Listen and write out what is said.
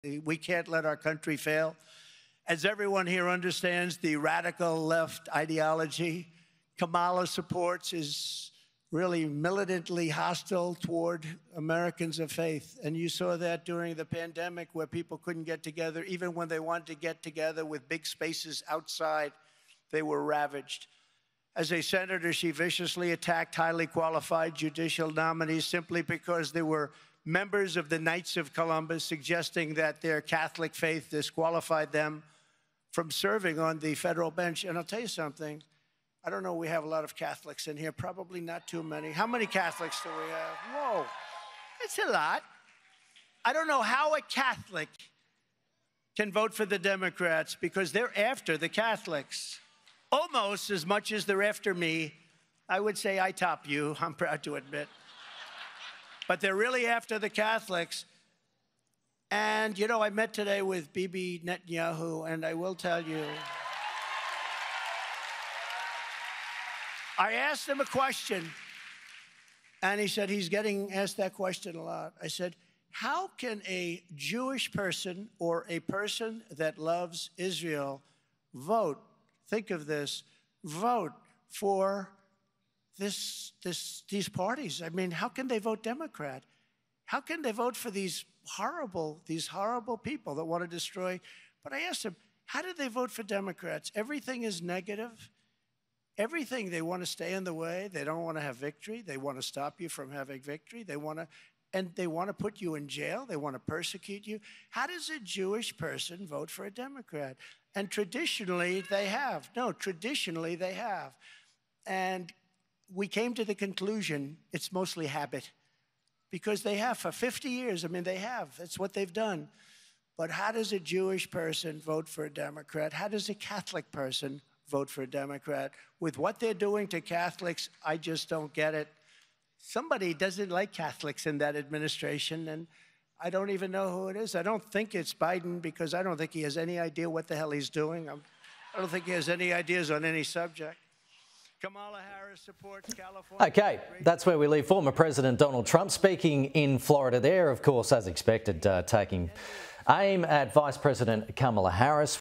We can't let our country fail. As everyone here understands, the radical left ideology Kamala supports is really militantly hostile toward Americans of faith. And you saw that during the pandemic where people couldn't get together. Even when they wanted to get together with big spaces outside, they were ravaged. As a senator, she viciously attacked highly qualified judicial nominees simply because they were members of the Knights of Columbus, suggesting that their Catholic faith disqualified them from serving on the federal bench. And I'll tell you something, I don't know, we have a lot of Catholics in here, probably not too many. How many Catholics do we have? Whoa, it's a lot. I don't know how a Catholic can vote for the Democrats because they're after the Catholics almost as much as they're after me. I would say I top you, I'm proud to admit. But they're really after the Catholics. And, you know, I met today with Bibi Netanyahu, and I will tell you, I asked him a question, and he said he's getting asked that question a lot. I said, how can a Jewish person or a person that loves Israel vote, think of this, vote for these parties? I mean, how can they vote Democrat? How can they vote for these horrible people that want to destroy? But I asked him, how do they vote for Democrats? Everything is negative. Everything, they want to stay in the way. They don't want to have victory. They want to stop you from having victory. They want to put you in jail. They want to persecute you. How does a Jewish person vote for a Democrat? And traditionally, they have. No, traditionally, they have. And we came to the conclusion it's mostly habit because they have for 50 years. I mean, they have. That's what they've done. But how does a Jewish person vote for a Democrat? How does a Catholic person vote for a Democrat? With what they're doing to Catholics, I just don't get it. Somebody doesn't like Catholics in that administration, and I don't even know who it is. I don't think it's Biden because I don't think he has any idea what the hell he's doing. I don't think he has any ideas on any subject. Kamala Harris supports California. Okay, that's where we leave former President Donald Trump speaking in Florida there, of course, as expected, taking aim at Vice President Kamala Harris.